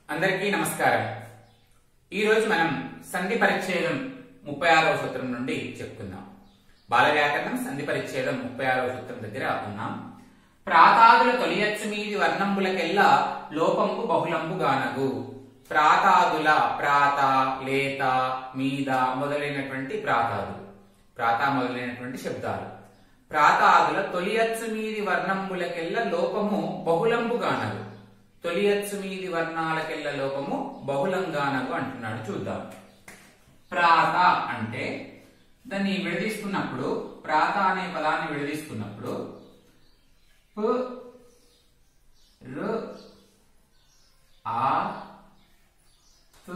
అందరికీ నమస్కారం। ఈ రోజు మనం సంధి పరిచ్ఛేదం 36వ సూత్రం నుండి చెప్పుకుందాం। బాల వ్యాకరణం సంధి పరిచ్ఛేదం 36వ సూత్రం దగ్గర ఉన్నాం। ప్రాతాదుల తొలియచ్చు మీది వర్ణంబులకెల్లా లోపంబు బహుళంబు గానగు। ప్రాతాదుల ప్రాత లేత మీద మొదలైనటువంటి ప్రాత మొదలైనటువంటి శబ్దాలు ప్రాతాదుల తొలియచ్చు మీది వర్ణంబులకెల్లా లోపము బహుళంబు గానగు। తొలియచ్చు మీది వర్ణాలకెల్ల లోపము బహుళంగానగు అంటున్నాడు। చూద్దాం। ప్రాత అంటే దాన్ని విడదీసుకున్నప్పుడు ప్రాత అనే పదాన్ని విడదీసుకున్నప్పుడు ప ర ఆ తు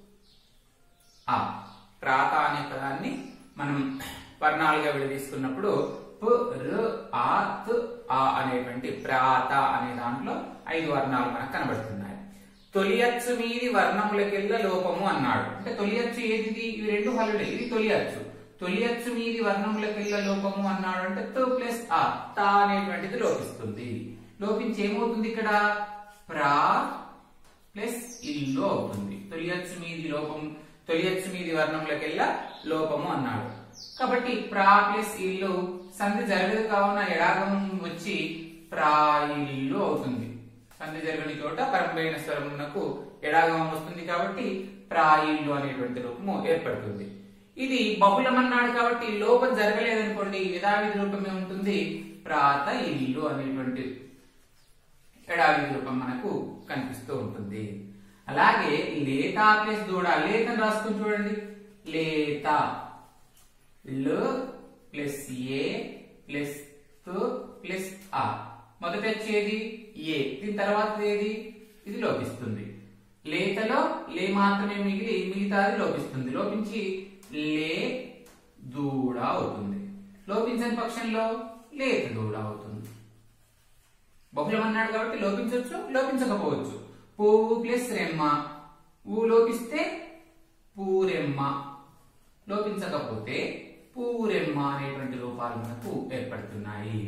ఆ ప్రాత అనే పదాన్ని మనం వర్ణాలుగా విడదీసుకున్నప్పుడు ప ర ఆ తు ఆ అనేటువంటి ప్రాత అనే దాంట్లో 5 వర్ణాలు మనకు కనబడుతున్నాయి। తొలియచ్చు మీది వర్ణములకెల్లా లోపము అన్నాడు। అంటే తొలియచ్చు ఏది? ఇవి రెండు హల్లులే। ఇది తొలియచ్చు। తొలియచ్చు మీది వర్ణములకెల్లా లోపము అన్నాడు అంటే త ప్లస్ ఆ తా అనేటువంటిది లోపిస్తుంది। లోపించి ఏమవుతుంది? ఇక్కడ ప్రా ప్లస్ ఇల్లు అవుతుంది। తొలియచ్చు మీది వర్ణములకెల్లా లోపము అన్నాడు కాబట్టి ప్రా ప్లస్ ఇల్లు సంధి జరగదు కావున ఎడాగమం వచ్చి ప్రాయిల్లు అవుతుంది। సంధి జరగని చోట పరమైన స్వరమునకు ఎడాగమం వస్తుంది కాబట్టి ప్రాయిల్లు అనేటువంటి రూపము ఏర్పడుతుంది। ఇది బహుళం అన్నాడు కాబట్టి లోపం జరగలేదనుకోండి యథావిధి రూపమే ఉంటుంది, ప్రాత ఇల్లు అనేటువంటి ఎడావిధి రూపం మనకు కనిపిస్తూ ఉంటుంది। అలాగే లేత ప్లస్ దూడ, లేతను రాసుకుని చూడండి। లేత ల ప్లస్ ఏ ప్లస్ తు ప్లస్ ఆ మొదట వచ్చేది ఏ, దీని తర్వాత ఏది? ఇది లోపిస్తుంది। లేతలో లే మాత్రమే మిగిలి మిగతాది లోపిస్తుంది। లోపించి లే దూడ అవుతుంది। లోపించని పక్షంలో లేత దూడ అవుతుంది। బహుళం అన్నాడు కాబట్టి లోపించవచ్చు, లోపించకపోవచ్చు। పువ్వు ప్లస్ రెమ్మ, ఊ లోపిస్తే పూరెమ్మ, లోపించకపోతే పూరెమ్మ అనేటువంటి రూపాలు మనకు ఏర్పడుతున్నాయి।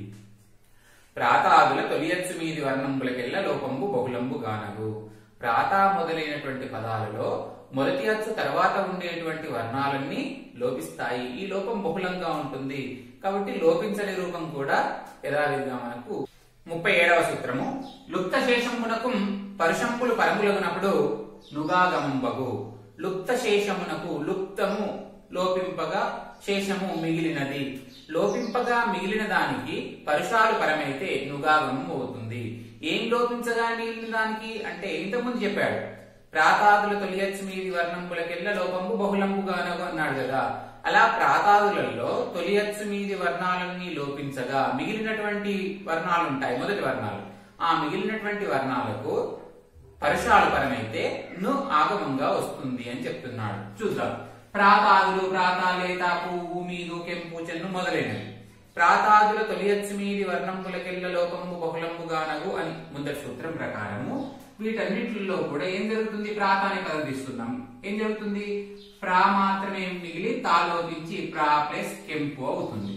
ప్రాతాదుల తొలియచ్చు మీది వర్ణంబులకెల్లా లోపంబు బహుళంబు గానగు। ప్రాత మొదలైనటువంటి పదాలలో మొదటి అచ్చు తర్వాత ఉండేటువంటి వర్ణాలన్నీ లోపిస్తాయి। ఈ లోపం బహుళంగా ఉంటుంది కాబట్టి లోపించని రూపం కూడా యథావిధిగా మనకు 37వ సూత్రము లుప్త శేషమునకు పరుషంపులు పరములగునప్పుడు నుగాగమంబగు। లుప్త శేషమునకు లుప్తము లోపింపగా శేషము మిగిలినది, లోపింపగా మిగిలిన దానికి పరుషాలు పరమైతే నుగాగమం అవుతుంది। ఏం లోపించగా మిగిలిన దానికి అంటే ఇంతకుముందు చెప్పాడు ప్రాతాదుల తొలియచ్చు మీది వర్ణంబులకెల్లా లోపంబు బహుళంబు గానగు అన్నాడు కదా। అలా ప్రాతాదులలో తొలియచ్చు మీది వర్ణాలన్నీ లోపించగా మిగిలినటువంటి వర్ణాలు ఉంటాయి, మొదటి వర్ణాలు। ఆ మిగిలినటువంటి వర్ణాలకు పరుషాలు పరమైతే ను ఆగమంగా వస్తుంది అని చెప్తున్నాడు। చూద్దాం। ప్రాతాదులు ప్రాత లేత పువ్వు మీదు కెంపు చెన్ను మొదలైనవి ప్రాతాదుల తొలియచ్చు మీది వర్ణంబులకెల్లా లోపంబు బహుళంబు గానగు అని ముందటి సూత్రం ప్రకారము వీటన్నిటిలో కూడా ఏం జరుగుతుంది? ప్రాత అనే పదం తీసుకుందాం। ఏం జరుగుతుంది? ప్రా మాత్రమే మిగిలి తా లోపించి ప్రా ప్లస్ కెంపు అవుతుంది।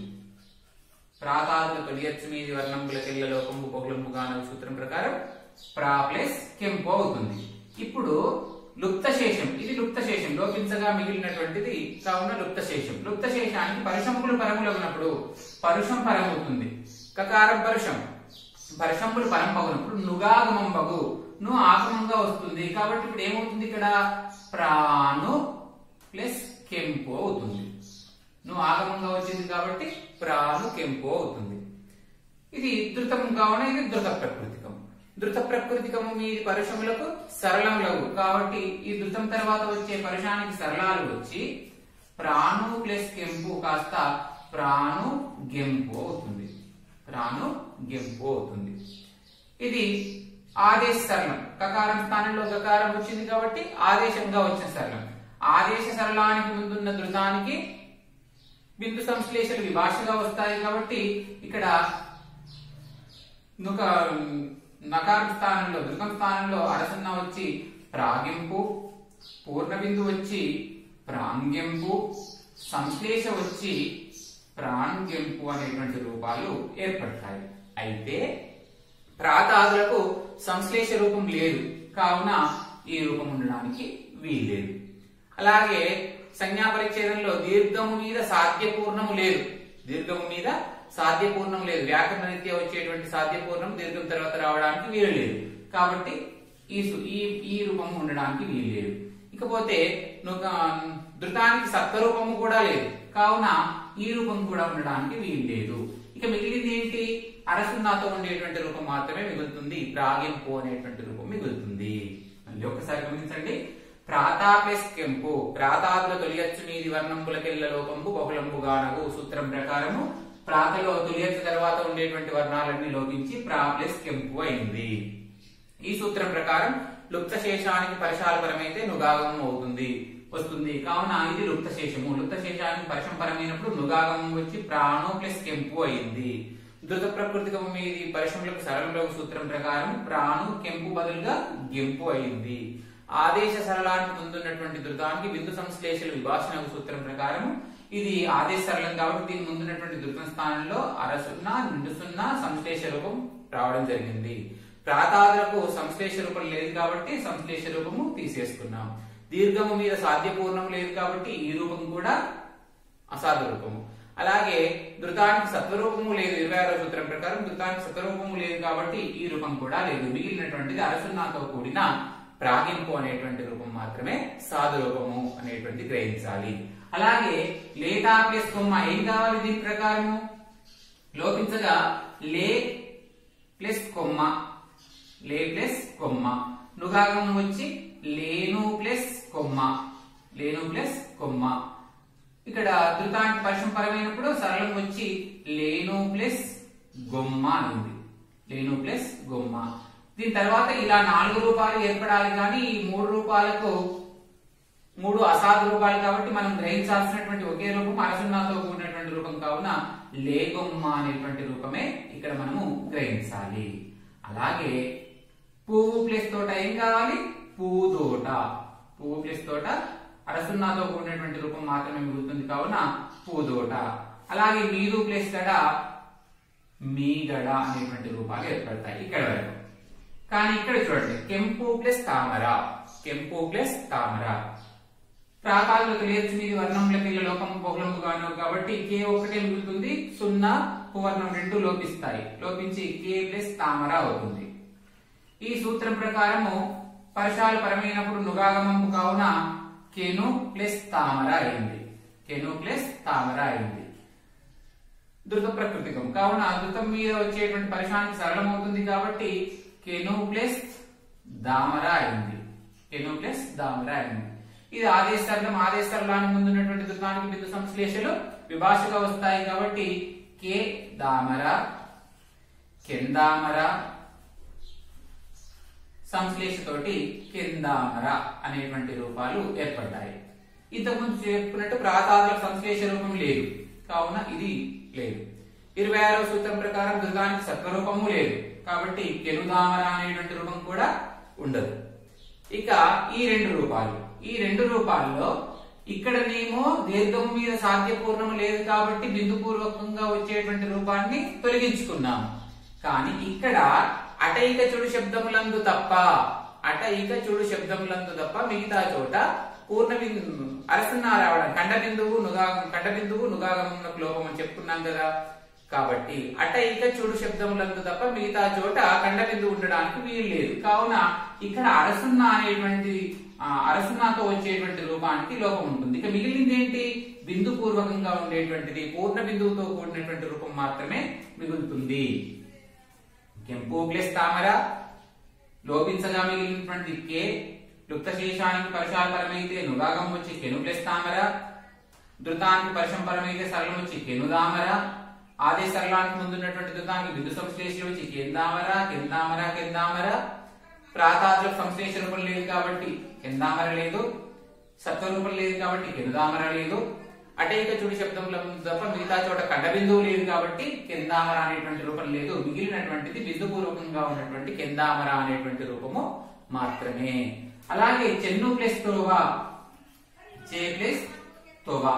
ప్రాతాదుల తొలియచ్చు మీది వర్ణంబులకెల్లా లోపంబు బహుళంబు గానగు సూత్రం ప్రకారం ప్రా ప్లస్ కెంపు అవుతుంది। ఇప్పుడు లుప్త శేషం, ఇది లుప్త శేషం లోపించగా మిగిలినటువంటిది కావున లుప్త శేషం। లుప్త శేషానికి పరుషంపులు పరములగునప్పుడు పరుషం పరమవుతుంది। కకారం పరుషం, పరుషంపులు పరమగునప్పుడు నుగాగమంబగు, ను ఆగమంగా వస్తుంది కాబట్టి ఇప్పుడు ఏమవుతుంది? ఇక్కడ ప్రాను ప్లస్ కెంపు అవుతుంది। ను ఆగమంగా వచ్చింది కాబట్టి ప్రాను కెంపు అవుతుంది। ఇది ధృతం కావున ఇది ధృత ప్రకృతికం। ధృత ప్రకృతికము మీది పరుషములకు సరళములగు కాబట్టి ఈ ధృతం తర్వాత వచ్చే పరుషానికి సరళాలు వచ్చి ప్రాను ప్లస్ కెంపు కాస్త ప్రాను గెంపు అవుతుంది। ప్రాను గెంపు అవుతుంది। ఇది ఆదేశ సరళం, కకారం స్థానంలో గకారం వచ్చింది కాబట్టి ఆదేశంగా వచ్చిన సరళం। ఆదేశ సరళానికి ముందున్న ధృతానికి బిందు సంశ్లేషలు విభాషగా వస్తాయి కాబట్టి ఇక్కడ నకారం స్థానంలో ధృతం స్థానంలో అరసన్న వచ్చి ప్రాగింపు, పూర్ణ బిందు వచ్చి ప్రాంగ్యంపు, సంశ్లేష వచ్చి ప్రాంగ్యంపు అనేటువంటి రూపాలు ఏర్పడతాయి। అయితే ప్రాతాదులకు సంశ్లేష రూపం లేదు కావున ఈ రూపం ఉండడానికి వీల్లేదు. అలాగే సంజ్ఞా పరిచ్ఛేదంలో దీర్ఘము మీద సాధ్యపూర్ణము లేదు. దీర్ఘము మీద సాధ్యపూర్ణం లేదు. వ్యాకరణ రీత్యా వచ్చేటువంటి సాధ్యపూర్ణం దీర్ఘం తర్వాత రావడానికి వీలు లేదు. కాబట్టి ఈ రూపము ఉండడానికి వీలు లేదు. ఇకపోతే ధృతానికి సత్వరూపము కూడా లేదు. కావున ఈ రూపం కూడా ఉండడానికి వీలు లేదు. ఇక మిగిలింది ఏంటి? అరసున్నాతో ఉండేటువంటి రూపం మాత్రమే మిగులుతుంది. ప్రాగింపు అనేటువంటి రూపం మిగులుతుంది. మళ్ళీ ఒకసారి గమనించండి. ప్రాతా ప్లస్ కెంపు, ప్రాతాదుల తొలియచ్చు మీది వర్ణంబులకెల్ల లోపంబు బహుళంబు గానగు. సూత్రం ప్రకారము ప్రాతలో తొలియచ్చు తర్వాత ఉండేటువంటి వర్ణాలన్నీ లోపించి ప్రా ప్లస్ కెంపు అయింది. ఈ సూత్రం ప్రకారం లుప్త శేషానికి పరశాలపరమైతే నుగాగమం అవుతుంది వస్తుంది. కావున ఇది లుప్త శేషము. లుప్త శేషానికి పరశం పరమైనప్పుడు నుగాగమం వచ్చి ప్రాణు ప్లస్ కెంపు అయింది. ధృత ప్రకృతికము మీది పరశములకు సరళములకు సూత్రం ప్రకారం ప్రాణు కెంపు బదులుగా గెంపు అయింది. ఆదేశ సరళానికి ముందున్నటువంటి ధృతానికి బిందు సంశ్లేషణ విభాషణ సూత్రం ప్రకారం ఇది ఆదేశ సరళం కాబట్టి దీని ముందున్నటువంటి ధృతం స్థానంలో అరసున్నా నిండు సున్నా సంశ్లేష రూపం రావడం జరిగింది. ప్రాతాదులకు సంశ్లేష రూపం లేదు కాబట్టి సంశ్లేష రూపము తీసేసుకున్నాం. దీర్ఘము మీద సాధ్యపూర్ణం లేదు కాబట్టి ఈ రూపం కూడా అసాధు రూపము. అలాగే ధృతానికి సత్వరూపము లేదు. 26వ సూత్రం ప్రకారం ధృతానికి సత్వరూపము లేదు కాబట్టి ఈ రూపం కూడా లేదు. మిగిలినటువంటిది అరసున్నాతో కూడిన ప్రాగింపు అనేటువంటి రూపం మాత్రమే సాధు రూపము అనేటువంటి గ్రహించాలి. అలాగే లేటా ప్లస్ కొమ్మ ఏం కావాలి? దీని ప్రకారము లోపించగా లే ప్లస్ కొమ్మ, లే ప్లస్ కొమ్మ. నుగాగం వచ్చి లేను ప్లస్ కొమ్మ, లేను ప్లస్ కొమ్మ. ఇక్కడ ధృతానికి పరశం పరమైనప్పుడు సరళం వచ్చి లేను ప్లస్ గొమ్మ అయింది. లేను ప్లస్ గొమ్మ. దీని తర్వాత ఇలా 4 రూపాలు ఏర్పడాలి కానీ ఈ 3 రూపాలకు 3 అసాధు రూపాలు కాబట్టి మనం గ్రహించాల్సినటువంటి ఒకే రూపం అరసున్నాతో కూడినటువంటి రూపం కావున లేగొమ్మ అనేటువంటి రూపమే ఇక్కడ మనము గ్రహించాలి. అలాగే పువ్వు ప్లస్ తోట ఏం కావాలి? పూదోట. పువ్వు ప్లస్ తోట అరసున్నాతో కూడినటువంటి రూపం మాత్రమే మిగులుతుంది కావున పూదోట. అలాగే మీదు ప్లస్ గడ మీగడ అనేటువంటి రూపాలు ఏర్పడతాయి ఇక్కడ వరకు. కానీ ఇక్కడ చూడండి కెంపు ప్లస్ తామర, కెంపు ప్లస్ తామర. ప్రాతాదులు తెలియచ్చు మీది వర్ణంలకి లోపం బహుళము గాను కాబట్టి కే ఒక్కటే మిగులుతుంది. 0 పువర్ణం 2 లోపిస్తాయి. లోపించి కే ప్లస్ తామర అవుతుంది. ఈ సూత్రం ప్రకారము పరశాలు పరమైనప్పుడు నుగాగమము కావున కెను ప్లస్ తామర అయింది. కెను ప్లస్ తామర అయింది. ధృత ప్రకృతికం కావున ధృతం మీద వచ్చేటువంటి పరశానికి సరళం అవుతుంది కాబట్టి కెను ప్లస్ దామర అయింది. కెను ప్లస్ దామర అయింది. ఇది ఆదేశ సరళం. ఆదేశ సరళానికి ముందున్నటువంటి ధృతానికి బిందు సంశ్లేషలు విభాషగా వస్తాయి కాబట్టి కే దామర, కెందామర, సంశ్లేషతోటి కిందామర అనేటువంటి రూపాలు ఏర్పడ్డాయి. ఇంతకుముందు చెప్పుకున్నట్టు ప్రాతాదుల సంశ్లేష రూపం లేదు కావున ఇది లేదు. 26వ సూత్రం ప్రకారం ధృతానికి సత్వరూపము లేదు కాబట్టి కెనుదామర అనేటువంటి రూపం కూడా ఉండదు. ఇక ఈ 2 రూపాలు, ఈ 2 రూపాల్లో ఇక్కడనేమో దీర్ఘం మీద సాధ్యపూర్ణము లేదు కాబట్టి బిందుపూర్వకంగా వచ్చేటువంటి రూపాన్ని తొలగించుకున్నాము. కానీ ఇక్కడ అటైక చుడు శబ్దములందు తప్ప, అటైక చుడు శబ్దములందు తప్ప మిగతా చోట పూర్ణ బిందువు అరసున్నా రావడం కండ బిందువు నుగాగమునకు లోపం అని చెప్పుకున్నాం కదా. కాబట్టి అటైక చూడు శబ్దములందు తప్ప మిగతా చోట కండ బిందువు ఉండడానికి వీలు లేదు. కావున ఇక్కడ అరసున్నా అనేటువంటి అరసున్నాతో వచ్చేటువంటి రూపానికి లోపం ఉంటుంది. ఇక మిగిలింది ఏంటి? బిందు పూర్వకంగా ఉండేటువంటిది పూర్ణ బిందువుతో కూడినటువంటి రూపం మాత్రమే మిగులుతుంది. కెంపు ప్లస్ తామర లోపించగా మిగిలినటువంటి కే. లుప్త శేషానికి పరశాల పరమైతే నుగాగం వచ్చి కెను ప్లస్ తామర. ధృతానికి పరశం పరమైతే సరళం వచ్చి కెనుదామర. ఆదే సరళానికి ముందున్నటువంటి ధృతానికి బిందు సంశ్లేషణ వచ్చి కెందామర, కెందామర, కెందామర. ప్రాతాదులకు సంశ్లేష రూపం లేదు కాబట్టి కెందామర లేదు. సత్వరూపం లేదు కాబట్టి కెనుదామర లేదు. అటైక చుడి శబ్దంలో తప్ప మిగతా చోట కండ బిందువు లేదు కాబట్టి కెందామర అనేటువంటి రూపం లేదు. మిగిలినటువంటిది బిందు పూర్వకంగా ఉన్నటువంటి కెందామర అనేటువంటి రూపము మాత్రమే. అలాగే చెన్ను ప్లస్ తోవా, చే ప్లస్ తోవా.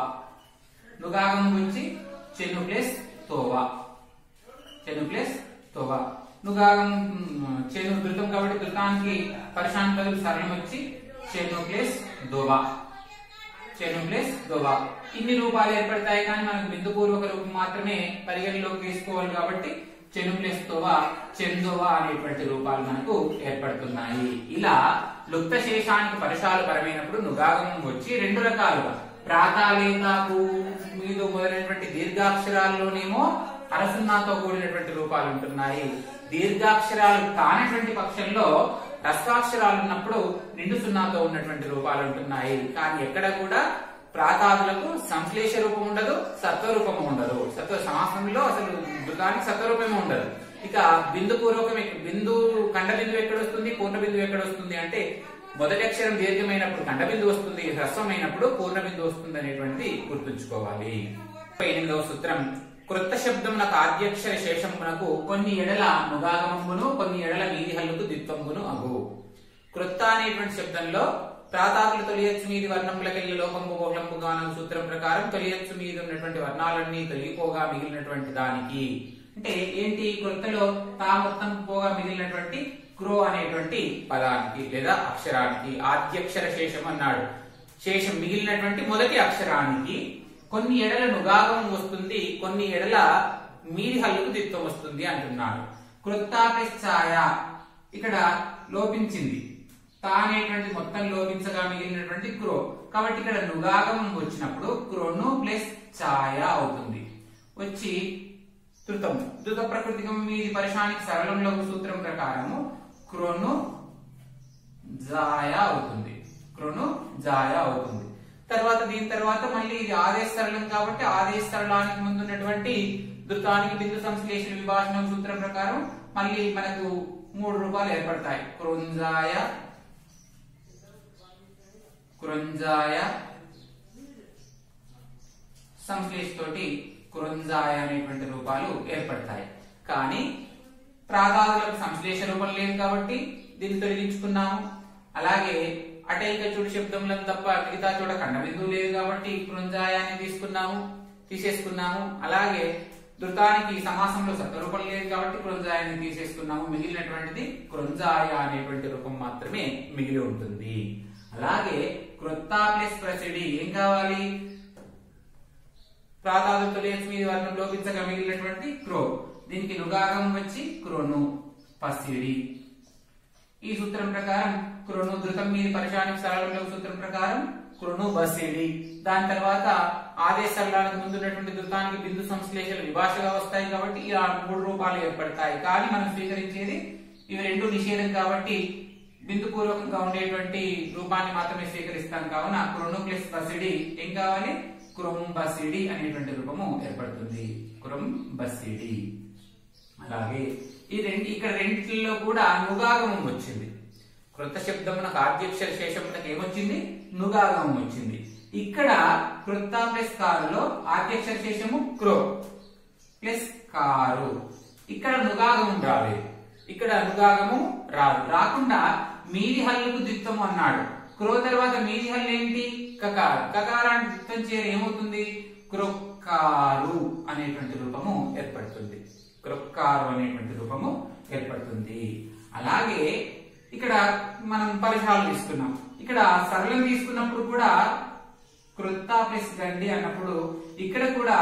నుగాగం వచ్చి చెన్ను ప్లస్ తోవా, చెన్ను ప్లస్ తోవా. నుగాగం చేను ధృతం కాబట్టి ధృతానికి పరిశాంతి బదులు సరళం వచ్చి చేను ప్లస్ దోబా, చేను ప్లస్ దోబా. ఇన్ని రూపాలు ఏర్పడతాయి కానీ మనకు బిందుపూర్వక రూపం మాత్రమే పరిగణలోకి తీసుకోవాలి కాబట్టి చెను ప్లస్ దోబా, చెందోవా అనేటువంటి రూపాలు మనకు ఏర్పడుతున్నాయి. ఇలా లుప్త శేషానికి పరుషాలు పరమైనప్పుడు నుగాగమం వచ్చి రెండు రకాలుగా ప్రాతాలేతాకు మీద మొదలైనటువంటి దీర్ఘాక్షరాల్లోనేమో అరసున్నాతో కూడినటువంటి రూపాలు ఉంటున్నాయి. దీర్ఘాక్షరాలు కానటువంటి పక్షంలో రస్వాక్షరాలు ఉన్నప్పుడు నిండు సున్నాతో ఉన్నటువంటి రూపాలు ఉంటున్నాయి. కానీ ఎక్కడ కూడా ప్రాతాదులకు సంశ్లేష రూపం ఉండదు, సత్వరూపము ఉండదు. సత్వ సమాసంలో అసలు ధృతానికి సత్వరూపమే ఉండదు. ఇక బిందు పూర్వకం బిందు ఖండ బిందువు ఎక్కడ వస్తుంది, పూర్ణ బిందువు ఎక్కడ వస్తుంది అంటే మొదటి అక్షరం దీర్ఘమైనప్పుడు ఖండ బిందు వస్తుంది, హ్రస్వమైనప్పుడు పూర్ణ బిందు వస్తుంది అనేటువంటి గుర్తుంచుకోవాలి. 8వ సూత్రం కృత శబ్దమునకు ఆద్యక్షర శేషమునకు కొన్ని ఎడల నుగాగమమును కొన్ని ఎడల మీది హల్లుకు ద్విత్వమును అగు. కృత అనేటువంటి శబ్దంలో ప్రాతాదుల తొలియచ్చు మీది వర్ణములకెళ్ళి లోపంపు బహుళంపు గానం సూత్రం ప్రకారం తొలియచ్చు మీద ఉన్నటువంటి వర్ణాలన్నీ తొలగిపోగా మిగిలినటువంటి దానికి అంటే ఏంటి, కృతలో తా మొత్తం పోగా మిగిలినటువంటి క్రో అనేటువంటి పదానికి లేదా అక్షరానికి ఆద్యక్షర శేషం అన్నాడు. శేషం మిగిలినటువంటి మొదటి అక్షరానికి కొన్ని ఎడల నుగాగం వస్తుంది, కొన్ని ఎడల మీది హల్లుకు ద్విత్వం వస్తుంది అంటున్నాడు. కృత్తాపేశ్చాయ ఇక్కడ లోపించింది, తా అనేటువంటి మొత్తం లోపించగా మిగిలినటువంటి క్రో కాబట్టి ఇక్కడ నుగాగం వచ్చినప్పుడు క్రోను ప్లస్ ఛాయ అవుతుంది. వచ్చి ధృతం ధృత ప్రకృతికం మీది పరిశానికి సరళంలో సూత్రం ప్రకారము క్రోను జాయ అవుతుంది, క్రోను జాయ అవుతుంది. తర్వాత దీని తర్వాత మళ్ళీ ఇది ఆదేశ సరళం కాబట్టి ఆదేశ సరళానికి ముందున్నటువంటి ధృతానికి బిందు సంశ్లేషణ విభాషణ సూత్రం ప్రకారం మళ్ళీ మనకు 3 రూపాలు ఏర్పడతాయి. క్రుంజాయ, క్రుంజాయ సంశ్లేష తోటి క్రుంజాయ అనేటువంటి రూపాలు ఏర్పడతాయి. కానీ ప్రాతాదులకు సంశ్లేష రూపం లేదు కాబట్టి దీన్ని తొలగించుకున్నాము. అలాగే అటైక చూడు శబ్దములను తప్ప మిగతా చోట ఖండ బిందువు లేదు కాబట్టి క్రుంజాయాన్ని తీసేసుకున్నాము. అలాగే ధృతానికి సమాసంలో సత్వరూపం లేదు కాబట్టి క్రుంజాయాన్ని తీసేసుకున్నాము. మిగిలినటువంటిది క్రుంజాయ అనేటువంటి రూపం మాత్రమే మిగిలి ఉంటుంది. అలాగే కృత్తా ప్లస్ ప్రసిడి ఏం కావాలి, ప్రాతాదు తొలియచ్చు మీద వర్ణం లోపించగా మిగిలినటువంటి క్రో, దీనికి నుగాగం వచ్చి క్రోను పసిడి. ఈ సూత్రం ప్రకారం క్రోను ధృతం మీద పరిశానికి సరళంలో సూత్రం ప్రకారం క్రోను బసిడి. దాని తర్వాత ఆదేశ సరళానికి ముందున్నటువంటి ధృతానికి బిందు సంశ్లేషలు విభాషగా వస్తాయి కాబట్టి ఇలా 3 రూపాలు ఏర్పడతాయి. కానీ మనం స్వీకరించేది ఇవి రెండు నిషేధం కాబట్టి బిందు పూర్వకంగా ఉండేటువంటి రూపాన్ని మాత్రమే స్వీకరిస్తాం. కావున క్రోను ప్లస్ బసిడి ఏం కావాలి, క్రొంబసిడి అనేటువంటి రూపము ఏర్పడుతుంది, క్రొంబసిడి. అలాగే ఇక్కడ రెండిట్లో కూడా నుగాగమం వచ్చింది. కృత శబ్దమునకు ఆద్యక్షర శేషమునకు ఏమొచ్చింది, నుగాగమం వచ్చింది. ఇక్కడ కృత ప్లస్ కారులో ఆద్యక్షర శేషము క్రో ప్లస్ కారు, ఇక్కడ నుగాగమం రాలేదు, ఇక్కడ అనుగాగము రాదు. రాకుండా మీది హల్లుకు ద్విత్వము అన్నాడు. క్రో తర్వాత మీది హల్లు ఏంటి, కకారు. కకారాన్ని ద్విత్వం చేరి ఏమవుతుంది, క్రొక్కారు అనేటువంటి రూపము ఏర్పడుతుంది, క్రొక్కారు అనేటువంటి రూపము ఏర్పడుతుంది. అలాగే ఇక్కడ మనం పరిసరాలు తీసుకున్నాం. ఇక్కడ సరళం తీసుకున్నప్పుడు కూడా కృత్తా ప్లస్ గండి అన్నప్పుడు ఇక్కడ కూడా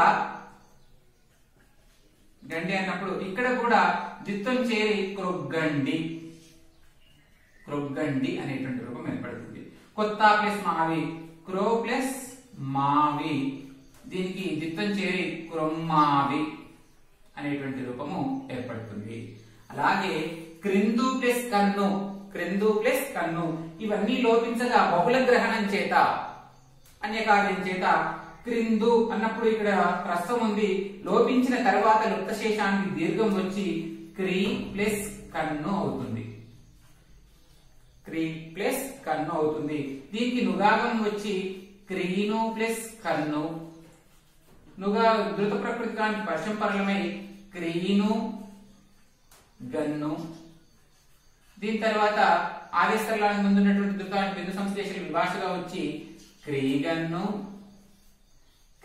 గండి అన్నప్పుడు ఇక్కడ కూడా ద్విత్వం చేరి క్రొగ్గండి, క్రొగ్గండి అనేటువంటి రూపం ఏర్పడుతుంది. కొత్త ప్లస్ మావి, క్రో ప్లస్ మావి, దీనికి ద్విత్వం చేరి క్రొమ్మావి అనేటువంటి రూపము ఏర్పడుతుంది. అలాగే క్రిందు ప్లస్ కన్ను, క్రిందు ప్లస్ కన్ను ఇవన్నీ లోపించగా బహుళ గ్రహణం చేత అన్యకార్యం చేత క్రిందు అన్నప్పుడు ఇక్కడ ప్రస్తుతం ఉంది, లోపించిన తర్వాత లుప్తశేషానికి దీర్ఘం వచ్చి క్రీ ప్లస్ కన్ను అవుతుంది, క్రీ ప్లస్ కన్ను అవుతుంది. దీనికి నుగాగం వచ్చి క్రీను ప్లస్ కన్ను, నుగా ధృత ప్రకృతికానికి పర్షం పరలమై క్రీను గన్ను. దీని తర్వాత ఆదేశాలకు ముందున్నటువంటి ధృతానికి బిందు సంశ్లేషణ విభాషగా వచ్చి క్రీగన్ను,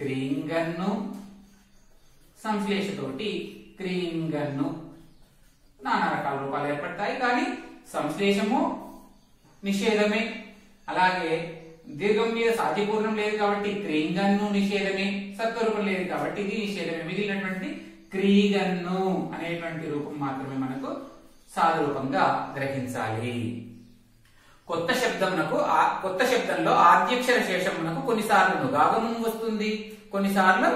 క్రీంగన్ను సంశ్లేషతోటి క్రీంగన్ను నానా రకాల రూపాలు ఏర్పడతాయి. కానీ సంశ్లేషము నిషేధమే, అలాగే దీర్ఘం మీద సాధ్యపూర్ణం లేదు కాబట్టి క్రీగన్ను నిషేధమే, సత్వరూపం లేదు కాబట్టి ఇది నిషేధమే. మిగిలినటువంటి క్రీగన్ను అనేటువంటి రూపం మాత్రమే మనకు సాధు రూపంగా గ్రహించాలి. కొత్త శబ్దంలో ఆద్యక్షర శేషమునకు కొన్నిసార్లు నుగాగమం వస్తుంది, కొన్నిసార్లు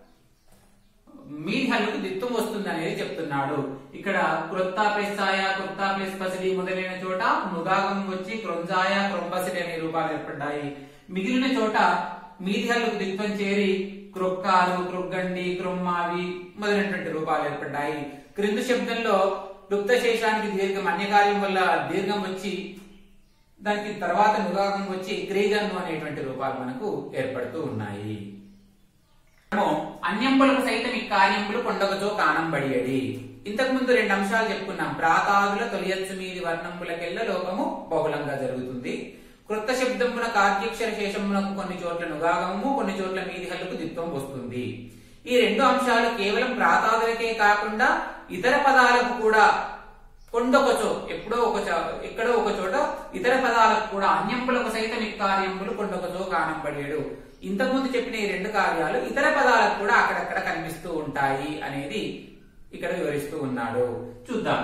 మీది హల్లుకు దిత్వం వస్తుంది అనేది చెప్తున్నాడు. ఇక్కడ క్రొత్త ప్లస్ ఛాయ, క్రొత్త ప్లస్ పసిడి మొదలైన చోట నుగాగమం వచ్చి క్రొంజాయ, క్రొంపసిడి అనే రూపాలు ఏర్పడ్డాయి. మిగిలిన చోట మీది హల్లుకు దిత్వం చేరి క్రొక్కారు, క్రొగ్గండి, క్రొమ్మావి మొదలైనటువంటి రూపాలు ఏర్పడ్డాయి. క్రింది శబ్దంలో లుప్త శేషానికి దీర్ఘం అన్యకార్యం వల్ల దీర్ఘం వచ్చి దానికి తర్వాత నుగాగం వచ్చి క్రీగన్ను అనేటువంటి రూపాలు మనకు ఏర్పడుతూ ఉన్నాయి. అన్యంబులకు సైతం ఈ కార్యంబులు కొండగచో కానంబడియడి. ఇంతకు ముందు 2 అంశాలు చెప్పుకున్నాం. ప్రాతాదుల తొలియత్సు మీది వర్ణంబులకెల్ల లోపము బహుళంగా జరుగుతుంది. క్రొత్త శబ్దమున కార్యక్షర శేషమునకు కొన్ని చోట్ల నుగాగము, కొన్ని చోట్ల మీది హల్లుకు దిత్వం వస్తుంది. ఈ 2 అంశాలు కేవలం ప్రాతాదులకే కాకుండా ఇతర పదాలకు కూడా కొండొకచో ఎక్కడో ఒక చోట ఇతర పదాలకు కూడా అన్యంబులకు సైతం ఈ కార్యంబులు కొండొకచో కానంబడేడు. ఇంతకుముందు చెప్పిన ఈ 2 కార్యాలు ఇతర పదాలకు కూడా అక్కడక్కడ కనిపిస్తూ ఉంటాయి అనేది ఇక్కడ వివరిస్తూ ఉన్నాడు. చూద్దాం.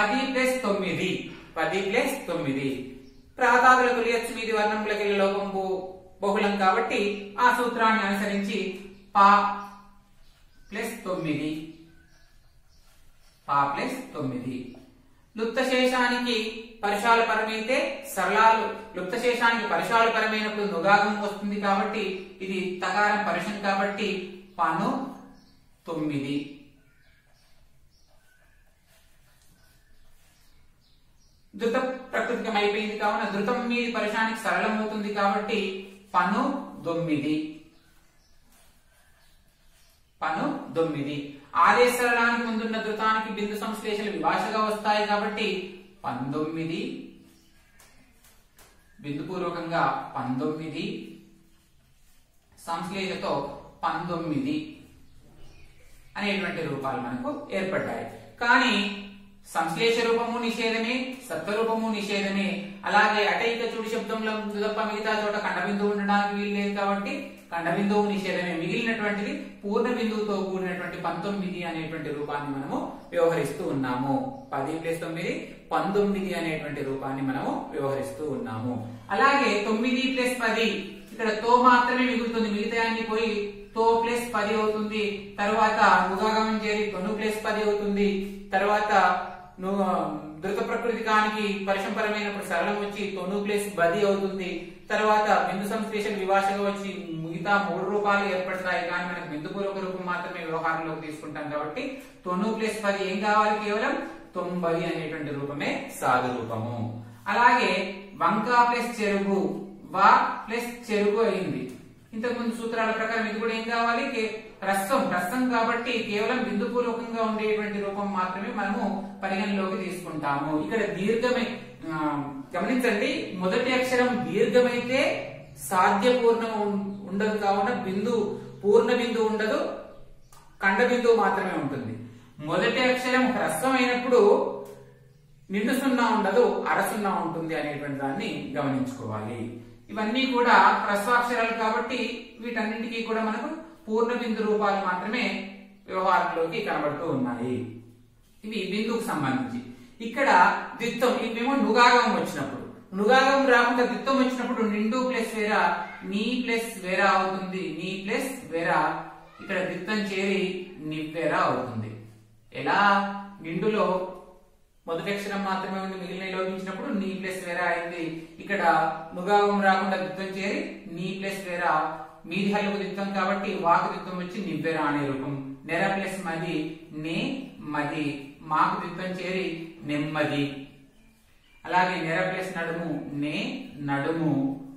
10+9 ప్రాతాదుల తొలియచ్చు మీది వర్ణంబులకి లోపంబు బహుళం కాబట్టి ఆ సూత్రాన్ని అనుసరించి ప+9 లుప్త శేషానికి పరుషాల పరమైతే సరళాలు లుప్త శేషానికి పరుషాలు పరమైనప్పుడు నుగాగం వస్తుంది కాబట్టి ఇది తకారం పరుషం కాబట్టి పను 9. ధృత ప్రకృతికం అయిపోయింది కావున ధృతం మీది పరుషానికి సరళం అవుతుంది కాబట్టి పను 9. ఆదేశ సరళానికి ముందున్న ధృతానికి బిందు సంశ్లేషణలు విభాషగా వస్తాయి కాబట్టి 19 బిందుపూర్వకంగా 19 సంశ్లేషతో 19 అనేటువంటి రూపాలు మనకు ఏర్పడ్డాయి. కానీ సంశ్లేష రూపము నిషేధమే, సత్వరూపము నిషేధమే. అలాగే అటైక చూడు శబ్దంలో తప్ప మిగతా చోట ఖండబిందువు ఉండడానికి వీలు లేదు కాబట్టి ఖండబిందువు నిషేధమే. మిగిలినటువంటిది పూర్ణ బిందువుతో కూడినటువంటి 19 అనేటువంటి రూపాన్ని మనము వ్యవహరిస్తూ ఉన్నాము. 10+9 19 అనేటువంటి రూపాన్ని మనము వ్యవహరిస్తూ ఉన్నాము. అలాగే 9+10 ఇక్కడ తో మాత్రమే మిగులుతుంది, మిగతా అన్ని పోయి తో +10 అవుతుంది. తర్వాత నుగాగమం చేరి తొను +10 అవుతుంది. తర్వాత ధృత ప్రకృతికానికి పరుషంపరమైనప్పుడు సరళం వచ్చి తొను +10 అవుతుంది. తర్వాత బిందు సంశ్లేషణ విభాషగా వచ్చి మిగతా 3 రూపాలు ఏర్పడతాయి. కానీ మనకు బిందుపూర్వక రూపం మాత్రమే వ్యవహారంలోకి తీసుకుంటాం కాబట్టి తొను +10 ఏం కావాలి? కేవలం 90 అనేటువంటి రూపమే సాధు రూపము. అలాగే వంక ప్లస్ చెరుగు, వా ప్లస్ చెరుగు అయింది. ఇంతకు ముందు సూత్రాల ప్రకారం ఇది కూడా ఏం కావాలి? రసం కాబట్టి కేవలం బిందుపూర్వకంగా ఉండేటువంటి రూపం మాత్రమే మనము పరిగణలోకి తీసుకుంటాము. ఇక్కడ దీర్ఘమే గమనించండి, మొదటి అక్షరం దీర్ఘమైతే సాధ్యపూర్ణం ఉండదు కావున పూర్ణ బిందువు ఉండదు, ఖండ బిందువు మాత్రమే ఉంటుంది. మొదటి అక్షరం హ్రస్వం అయినప్పుడు నిండు సున్నా ఉండదు, అరసున్నా ఉంటుంది అనేటువంటి దాన్ని గమనించుకోవాలి. ఇవన్నీ కూడా హ్రస్వాక్షరాలు కాబట్టి వీటన్నింటికీ కూడా మనకు పూర్ణ బిందు రూపాలు మాత్రమే వ్యవహారంలోకి కనబడుతూ ఉన్నాయి. ఇవి బిందువుకు సంబంధించి. ఇక్కడ ద్విత్వం, ఇవేమో నుగాగం వచ్చినప్పుడు, నుగాగం రాకుండా ద్విత్వం వచ్చినప్పుడు నిండు ప్లస్ వేరా నీ ప్లస్ వేరా అవుతుంది. నీ ప్లస్ వేరా ఇక్కడ ద్విత్వం చేరి నివ్వేరా అవుతుంది. ఎలా? నిండులో మొదటి అక్షరం మాత్రమే ఉండి మిగిలిన లోపించినప్పుడు నీ ప్లస్ వేరా అయింది. ఇక్కడ నుగాగం రాకుండా ద్విత్వం చేరి నీ ప్లస్ వేరా, మీది హల్లుకు ద్విత్వం కాబట్టి వాకు ద్విత్వం వచ్చి నివ్వెరా అనే రూపం. నెర ప్లస్ మది నే మది, మాకు ద్విత్వం చేరి నెమ్మది. అలాగే నెర ప్లస్ నడుము నే నడుము,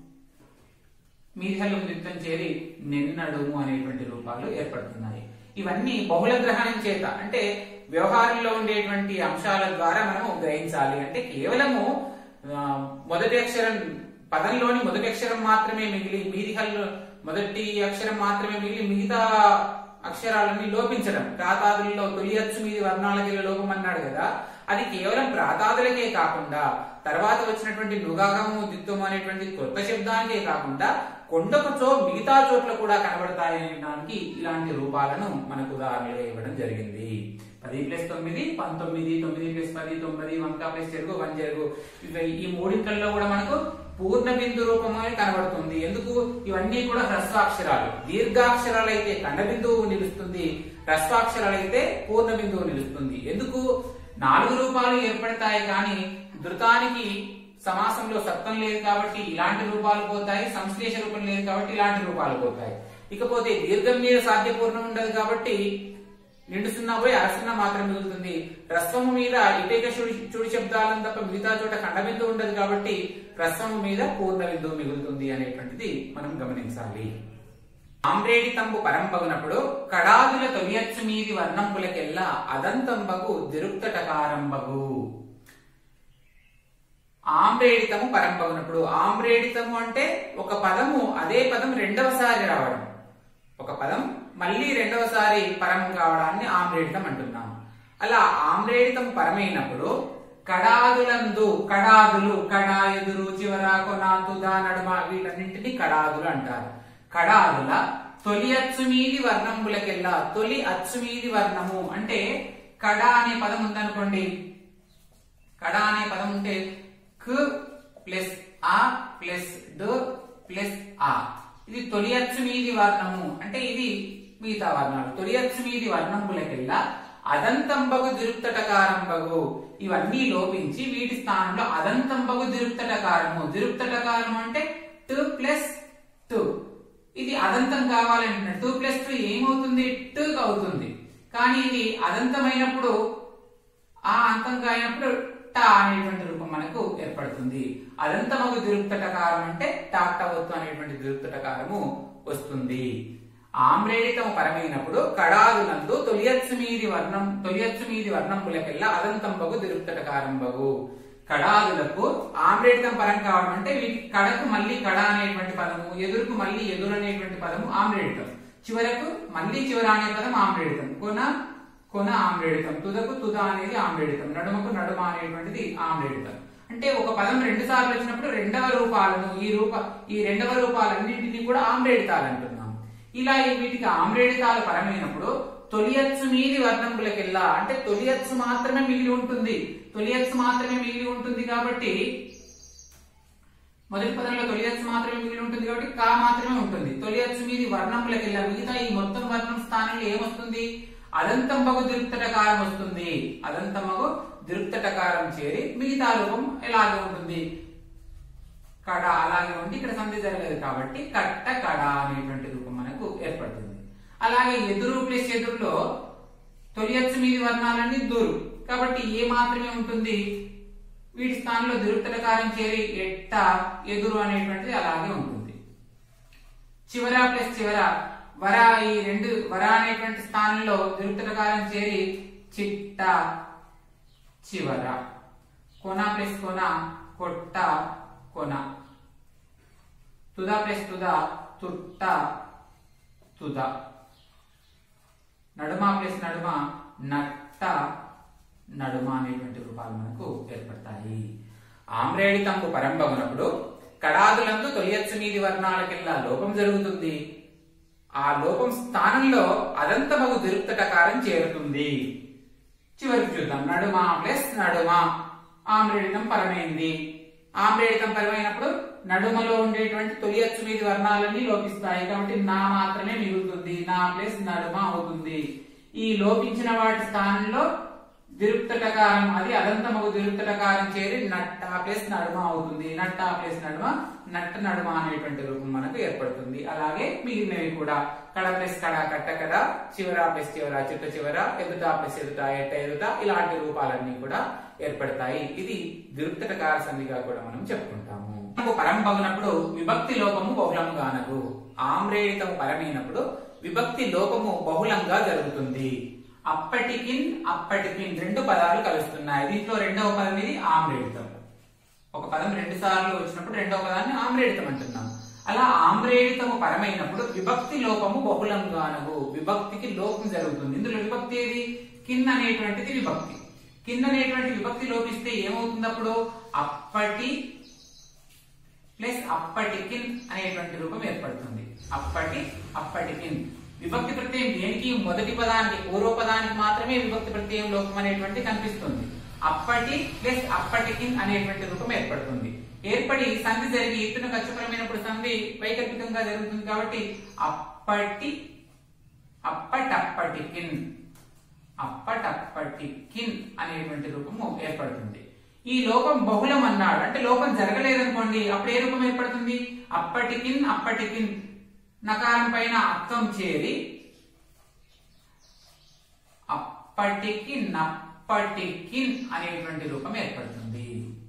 మీది హల్లుకు ద్విత్వం చేరి నెన్నడుము అనేటువంటి రూపాలు ఏర్పడుతున్నాయి. ఇవన్నీ బహుళ గ్రహణం చేత, అంటే వ్యవహారంలో ఉండేటువంటి అంశాల ద్వారా మనము గ్రహించాలి. అంటే కేవలము మొదటి అక్షరం, పదంలోని మొదటి అక్షరం మాత్రమే మిగిలి, మీది హల్లు మొదటి అక్షరం మాత్రమే మిగిలి మిగతా అక్షరాలన్నీ లోపించడం. ప్రాతాదుల్లో తొలియచ్చు మీది వర్ణాలకి లోపం అన్నాడు కదా, అది కేవలం ప్రాతాదులకే కాకుండా తర్వాత వచ్చినటువంటి నుగాగము దిత్వము అనేటువంటి కొత్త శబ్దానికే కాకుండా కొండకుచో మిగతా చోట్ల కూడా కనబడతాయి అనడానికి ఇలాంటి రూపాలను మనకు ఉదాహరణలుగా ఇవ్వడం జరిగింది. 10+9 19, 9+10 9, 1 చెరుగు 1 చెరుగు. ఈ మూడింట్లలో కూడా మనకు పూర్ణ బిందు రూపమే కనబడుతుంది. ఎందుకు? ఇవన్నీ కూడా హ్రస్వాక్షరాలు. దీర్ఘాక్షరాలు అయితే ఖండ బిందువు నిలుస్తుంది, హ్రస్వాక్షరాలు అయితే పూర్ణ బిందువు నిలుస్తుంది. ఎందుకు? 4 రూపాలు ఏర్పడతాయి కానీ ధృతానికి సమాసంలో సత్వం లేదు కాబట్టి ఇలాంటి రూపాలు పోతాయి, సంశ్లేష రూపం లేదు కాబట్టి ఇలాంటి రూపాలు పోతాయి. ఇకపోతే దీర్ఘం మీద సాధ్యపూర్ణం ఉండదు కాబట్టి నిండు సున్నా పోయి అరసున్నా మాత్రం మిగులుతుంది. హ్రస్వము మీద ఇటేక చుడి శబ్దాలను తప్ప మిగతా చోట ఖండబిందు ఉండదు కాబట్టి హ్రస్వము మీద పూర్ణ బిందువు మిగులుతుంది అనేటువంటిది మనం గమనించాలి. ఆమ్రేడి తంబు పరంబగునప్పుడు కడాదుల తొలియచ్చు మీది వర్ణంబులకెల్లా అదంతంబగు దిరుక్తటకారంబగు. ఆమ్రేడితము పరంబగునప్పుడు, ఆమ్రేడితము అంటే ఒక పదము అదే పదం రెండవసారి రావడం, ఒక పదం మళ్ళీ రెండవసారి పరం కావడాన్ని ఆమ్రేడితం అంటున్నాం. అలా ఆమ్రేడితం పరమైనప్పుడు కడాదులందు, కడాదులు కడా ఎదురు చివర కొన తుద నడుమ వీటన్నింటినీ కడాదులు అంటారు. కడాదుల తొలి అచ్చు మీది వర్ణంబులకెల్లా, తొలి అచ్చు మీది వర్ణము అంటే కడా అనే పదం ఉందనుకోండి, కడా అనే పదం ఉంటే క్ ప్లస్ ఆ ప్లస్ డ్ ప్లస్ ఆ, ఇది తొలి అచ్చు మీది వర్ణము అంటే ఇది మిగతా వర్ణాలు. తొలి అచ్చు మీది వర్ణంబులకెల్లా అదంతంబగు దిరుక్తటకారంబగు, ఇవన్నీ లోపించి వీటి స్థానంలో అదంతంబగు దిరుక్తటకారము. దిరుక్తటకారము అంటే 2 + 2, ఇది అదంతం కావాలంటే 2 + 2 ఏమవుతుంది? 2 అవుతుంది. కానీ ఇది అదంతమైనప్పుడు ఆ అంతంగా అయినప్పుడు టా అనేటువంటి రూపం మనకు ఏర్పడుతుంది. అదంతమగు దిరుక్తటకారం అంటే టాక్టవత్తు అనేటువంటి దిరుక్తటకారము వస్తుంది. ఆమ్రేడితము పరమైనప్పుడు కడాదులందు తొలియచ్చు మీది వర్ణంబులకెల్లా అదంతంబగు దిరుక్తటకారంబగు. కడాదులకు ఆమ్రేడితం పరం కావడం అంటే వీటి కడకు మళ్ళీ కడ అనేటువంటి పదము, ఎదురుకు మళ్ళీ ఎదురు అనేటువంటి పదము ఆమ్రేడితం, చివరకు మళ్ళీ చివర అనే పదం ఆమ్రేడితం, కొన ఆమ్రేడితం, తుదకు తుద అనేది ఆమ్రేడితం, నడుమకు నడుమ అనేటువంటిది ఆమ్రేడితం. అంటే ఒక పదం 2 సార్లు వచ్చినప్పుడు రెండవ రూపాలను ఈ రెండవ రూపాలన్నింటినీ కూడా ఆమ్రేడితాలు అంటున్నాం. ఇలా వీటికి ఆమ్రేడితాలు పరమైనప్పుడు తొలియచ్చు మీది వర్ణంబులకెల్లా అంటే తొలియచ్చు మాత్రమే మిగిలి ఉంటుంది, తొలియచ్చు మాత్రమే మిగిలి ఉంటుంది కాబట్టి మొదటి పదంలో తొలియచ్చు మాత్రమే మిగిలి ఉంటుంది కాబట్టి కా మాత్రమే ఉంటుంది. తొలియచ్చు మీది వర్ణంబులకెల్లా మిగతా ఈ మొత్తం వర్ణం స్థానంలో ఏమొస్తుంది? అదంతంబగు దిరుక్తటకారం వస్తుంది. అదంతమగు దిరుక్తటకారం చేరి మిగతా రూపం ఎలాగే ఉంటుంది, కడ అలాగే ఉండి ఇక్కడ సంధి జరగదు కాబట్టి కట్ట కడ అనేటువంటి రూపం మనకు ఏర్పడుతుంది. అలాగే ఎదురు ప్లస్ ఎదురులో తొలియచ్చు మీది వర్ణాలన్నీ దూరు కాబట్టి ఏ మాత్రమే ఉంటుంది, వీటి స్థానంలో దిరుక్తటకారం చేరి ఎట్ట ఎదురు అనేటువంటిది అలాగే ఉంటుంది. చివర ప్లస్ చివర వర, ఈ రెండు వర అనేటువంటి స్థానంలో దిరుక్తటకారం చేరి చిట్ట చివర, కొన ప్లస్ కొన కొట్ట కొన, తుద ప్లస్ తుద తుట్ట తుద, నడుమ ప్లస్ నడుమ నట్ట నడుమ అనేటువంటి రూపాలు మనకు ఏర్పడతాయి. ఆమ్రేడితంబు పరంబగునప్పుడు కడాదులందు తొలియచ్చు మీది వర్ణాలకెల్లా లోపం జరుగుతుంది. ఆ లోపం స్థానంలో అదంతమగు దిరుక్తటకారం చేరుతుంది. చివరికి చూద్దాం. నడుమ ప్లస్ నడుమ ఆమ్రేడితం పరమైంది. ఆమ్రేడితం పరమైనప్పుడు నడుమలో ఉండేటువంటి తొలియచ్చు మీది వర్ణాలన్నీ లోపిస్తాయి కాబట్టి నా మాత్రమే మిగులుతుంది, నా ప్లస్ నడుమ అవుతుంది. ఈ లోపించిన వాటి స్థానంలో దిరుక్తటకారం, అది అదంతమగు దిరుక్తటకారం చేరి నట్ట ప్లస్ నడుమ అవుతుంది. నట్ట ప్లస్ నడుమ నట్ట నడుమ అనేటువంటి రూపం మనకు ఏర్పడుతుంది. అలాగే మిగిలినవి కూడా కడ ప్లస్ కడ కట్ట కడ, చివర ప్లస్ చివర చిట్ట చివర, ఎదుట ప్లస్ ఎదుట ఎట్ట ఎదుట, ఇలాంటి రూపాలన్నీ కూడా ఏర్పడతాయి. ఇది దిరుక్తటకార సంధిగా కూడా మనం చెప్పుకుంటాము. పరంబగునప్పుడు విభక్తి లోపము బహుళము గానగు. ఆమ్రేడితము పరమైనప్పుడు విభక్తి లోపము బహుళంగా జరుగుతుంది. అప్పటికిన్ అప్పటికిన్ 2 పదాలు కలుస్తున్నాయి. దీంట్లో రెండవ పదం ఇది ఆమ్రేడితం. ఒక పదం 2 సార్లు వచ్చినప్పుడు రెండవ పదాన్ని ఆమ్రేడితం అంటున్నాం. అలా ఆమ్రేడితము పరమైనప్పుడు విభక్తి లోపము బహుళంగానగు, విభక్తికి లోపం జరుగుతుంది. ఇందులో విభక్తి ఏది? కిన్ అనేటువంటిది విభక్తి. కిన్ అనేటువంటి విభక్తి లోపిస్తే ఏమవుతుంది అప్పుడు అప్పటి ప్లస్ అప్పటికిన్ అనేటువంటి రూపం ఏర్పడుతుంది. అప్పటికిన్ విభక్తి ప్రత్యయం దేనికి మొదటి పదానికి పూర్వపదానికి మాత్రమే విభక్తి ప్రత్యయం లోపం అనేటువంటి కనిపిస్తుంది. అప్పటి ప్లస్ అప్పటికిన్ అనేటువంటి రూపం ఏర్పడుతుంది. ఏర్పడి సంధి జరిగి ఇత్తున కచ్చపరమైనప్పుడు సంధి వైకల్పికంగా జరుగుతుంది కాబట్టి అప్పటప్పటికిన్ అనేటువంటి రూపము ఏర్పడుతుంది. ఈ లోపం బహుళం అన్నాడు అంటే లోపం జరగలేదనుకోండి అప్పుడు ఏ రూపం ఏర్పడుతుంది? అప్పటికిన్ నకారం పైన అత్వం చేరి అప్పటికిన్ అనేటువంటి రూపం ఏర్పడుతుంది.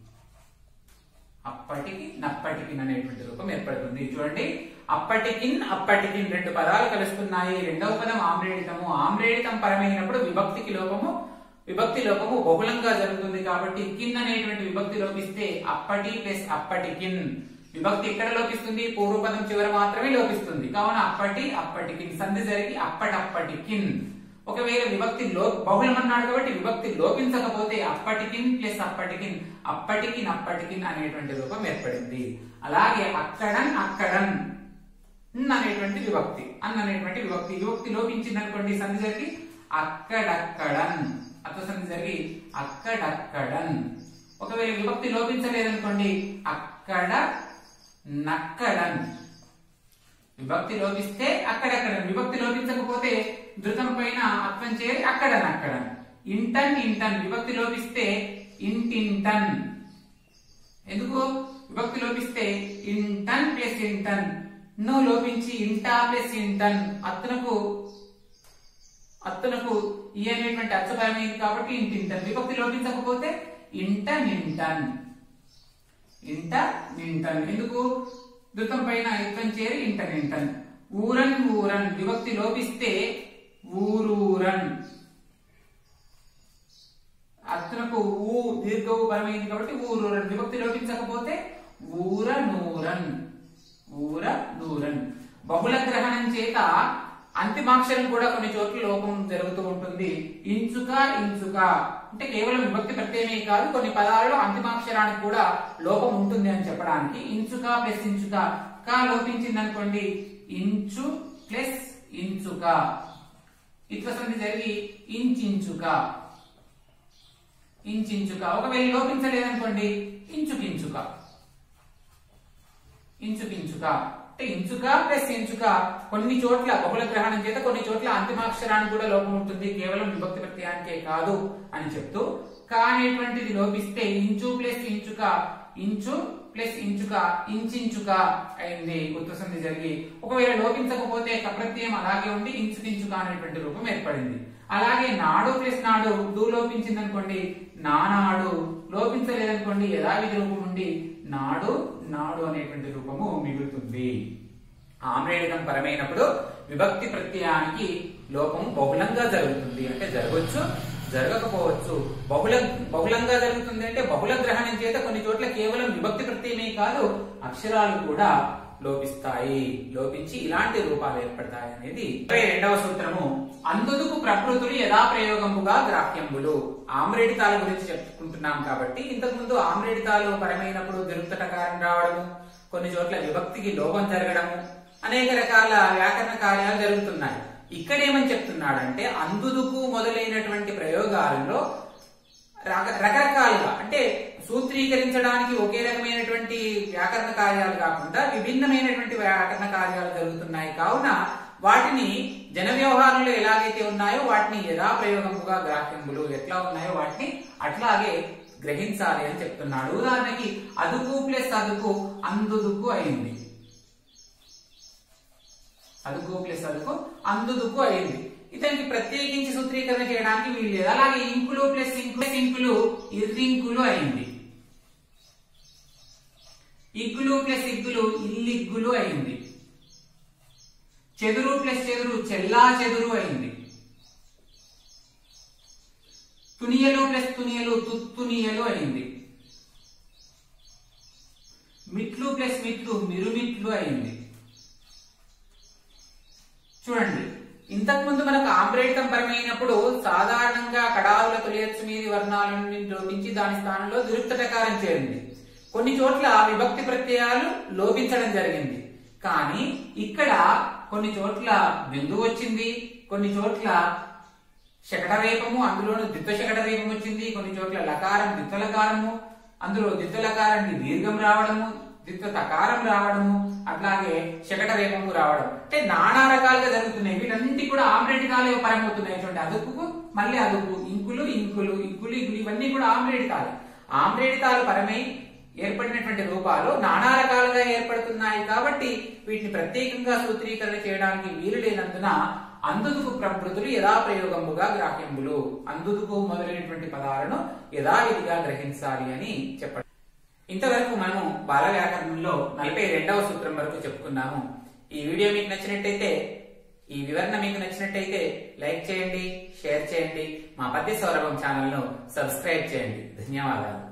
అప్పటికిన్ అనేటువంటి రూపం ఏర్పడుతుంది. చూడండి, అప్పటికిన్ రెండు పదాలు కలుస్తున్నాయి. రెండవ పదం ఆమ్రేడితము. ఆమ్రేడితం పరమైనప్పుడు విభక్తి లోపము బహుళంగా జరుగుతుంది కాబట్టి కిన్ అనేటువంటి విభక్తి లోపిస్తే అప్పటి ప్లస్ అప్పటికిన్. విభక్తి ఎక్కడ లోపిస్తుంది? పూర్వపదం చివర మాత్రమే లోపిస్తుంది. కావున అప్పటికిన్ సంధి జరిగి అప్పటికిన్. ఒకవేళ విభక్తి బహుళం అన్నాడు కాబట్టి విభక్తి లోపించకపోతే అప్పటికిన్ ప్లస్ అప్పటికిన్ అనేటువంటి రూపం ఏర్పడింది. అలాగే అక్కడన్ అనేటువంటి విభక్తి అనేటువంటి విభక్తి లోపించింది అనుకోండి సంధి జరిగి అక్కడక్కడన్. సంధి జరిగి అక్కడక్కడన్. ఒకవేళ విభక్తి లోపించలేదనుకోండి అక్కడ నక్కడన్. విభక్తి లోపిస్తే అక్కడక్కడన్. విభక్తి లోపించకపోతే ధృతం పైన అత్వం చేరి అక్కడనక్కడన్. ఇంటన్ విభక్తి లోపిస్తే ఇంటింటన్. ఎందుకు? విభక్తి లోపిస్తే ఇంటన్ ప్లస్ ఇంటన్ ను లోపించి ఇంటా ప్లస్ ఇంటన్ అత్తునకు ఈ అనేటువంటి అచ్చపరమైంది కాబట్టి ఇంటింటన్. విభక్తి లోపించకపోతే ఇంటన్. ఎందుకు? ధృతం పైన ఇత్వం చేరి ఇంటన్. ఊరన్ విభక్తి లోపిస్తే ఊరూరన్. అత్తునకు ఊ దీర్ఘవు పరమైంది కాబట్టి ఊరూరన్. విభక్తి లోపించకపోతే ఊరనూరన్. బహుళ గ్రహణం చేత అంతిమాక్షరం కూడా కొన్ని చోట్ల లోపం జరుగుతూ ఉంటుంది. ఇంచుక అంటే కేవలం విభక్తి ప్రత్యయమే కాదు కొన్ని పదాలలో అంతిమాక్షరానికి కూడా లోపం ఉంటుంది అని చెప్పడానికి ఇంచుక ప్లస్ ఇంచుక కా లోపించింది అనుకోండి ఇంచు ప్లస్ ఇంచుక. ఇట్ల సంధి జరిగి ఇంచుక. ఒకవేళ లోపించలేదనుకోండి ఇంచుక. అంటే ఇంచుక ప్లస్ ఇంచుక కొన్ని చోట్ల బహుళ గ్రహణం చేత కొన్ని చోట్ల అంతిమాక్షరానికి కూడా లోపం ఉంటుంది, కేవలం విభక్తి ప్రత్యయానికే కాదు అని చెప్తూ కా అనేటువంటిది లోపిస్తే ఇంచు ప్లస్ ఇంచుక ఇంచుక అయింది ఉత్త సంధి జరిగి. ఒకవేళ లోపించకపోతే కప్రత్యయం అలాగే ఉండి ఇంచుక అనేటువంటి రూపం ఏర్పడింది. అలాగే నాడు ప్లస్ నాడు డు లోపించింది అనుకోండి నానాడు. లోపించలేదనుకోండి యథావిధి రూపం ఉండి నాడు అనేటువంటి రూపము మిగులుతుంది. ఆమ్రేడితం పరమైనప్పుడు విభక్తి ప్రత్యయానికి లోపము బహుళంగా జరుగుతుంది. అంటే జరగవచ్చు, జరగకపోవచ్చు. బహుళంగా జరుగుతుంది అంటే బహుళ గ్రహణం చేత కొన్ని చోట్ల కేవలం విభక్తి ప్రత్యయమే కాదు అక్షరాలు కూడా లోపించి ఇలాంటి రూపాలు ఏర్పడతాయి అనేది 22వ సూత్రము. అందుకు ప్రకృతులు యథాప్రయోగముగా గ్రాహ్యంబులు. ఆమ్రేడితాల గురించి చెప్పుకుంటున్నాం కాబట్టి ఇంతకు ముందు ఆమ్రేడితాలు పరమైనప్పుడు దిరుక్తటకారం రావడము, కొన్ని చోట్ల విభక్తికి లోపం జరగడము, అనేక రకాల వ్యాకరణ కార్యాలు జరుగుతున్నాయి. ఇక్కడేమని చెప్తున్నాడంటే అందుకు మొదలైనటువంటి ప్రయోగాలలో రకరకాలుగా అంటే సూత్రీకరించడానికి ఒకే రకమైనటువంటి వ్యాకరణ కార్యాలు కాకుండా విభిన్నమైనటువంటి వ్యాకరణ కార్యాలు జరుగుతున్నాయి. కావున వాటిని జన వ్యవహారంలో ఎలాగైతే ఉన్నాయో వాటిని యథాప్రయోగముగా గ్రాహ్యములు ఎట్లా ఉన్నాయో వాటిని అట్లాగే గ్రహించాలి అని చెప్తున్నాడు. ఉదాహరణకి అదుకు ప్లస్ అదుకు అందుదుకు అయింది. అదుకు ప్లస్ అదుకు అందుదుకు అయింది. ఇతనికి ప్రత్యేకించి సూత్రీకరణ చేయడానికి వీలు లేదు. అలాగే ఇంకులు ప్లస్ ఇంకులు ఇర్రింకులు అయింది. ఇగ్గులు ప్లస్ ఇగ్గులు ఇల్లిగ్గులు అయింది. చెదురు ప్లస్ చెదురు చెల్లా చెదురు అయింది. తునియలు ప్లస్ తునియలు తుత్తునియలు అయింది. మిట్లు ప్లస్ మిట్లు మిరుమిట్లు అయింది. చూడండి ఇంతకు ముందు మనకు ఆమ్రేడితం పరమైనప్పుడు సాధారణంగా కడావుల తొలియచ్చు మీది వర్ణాలను లోపించి దాని స్థానంలో దురుక్తటకారం చేరింది. కొన్ని చోట్ల విభక్తి ప్రత్యయాలు లోపించడం జరిగింది. కానీ ఇక్కడ కొన్ని చోట్ల బిందువు వచ్చింది, కొన్ని చోట్ల శకటరేపము, అందులోనూ ద్విత్వ శకటరేపం వచ్చింది, కొన్ని చోట్ల లకారం ద్విత్వలకారము, అందులో ద్విత్వలకారానికి దీర్ఘం రావడము, ద్విత్వ తకారం రావడము, అట్లాగే శకటరేపము రావడం. అంటే నానా రకాలుగా జరుగుతున్నాయి. వీటన్నింటి కూడా ఆమ్రేడికాలే పరమవుతున్నాయి. చూడండి, అదుపుకు మళ్ళీ అదుపు, ఇంకులు ఇంకులు, ఇక్కులు ఇక్కులు, ఇవన్నీ కూడా ఆమ్రేడికాలు. ఆమ్రేడికాలు పరమై ఏర్పడినటువంటి రూపాలు నానా రకాలుగా ఏర్పడుతున్నాయి. కాబట్టి వీటిని ప్రత్యేకంగా సూత్రీకరణ చేయడానికి వీలు లేనందున అందుదుకు ప్రకృతులు యథాప్రయోగముగా గ్రాహ్యములు, అందుదుకు మొదలైనటువంటి పదాలను యథావిధిగా గ్రహించాలి అని చెప్పండి. ఇంతవరకు మనము బాల వ్యాకరణంలో 42వ సూత్రం వరకు చెప్పుకున్నాము. ఈ వీడియో మీకు నచ్చినట్టయితే, ఈ వివరణ మీకు నచ్చినట్టయితే లైక్ చేయండి, షేర్ చేయండి, మా పద్య సౌరభం ఛానల్ ను సబ్స్క్రైబ్ చేయండి. ధన్యవాదాలు.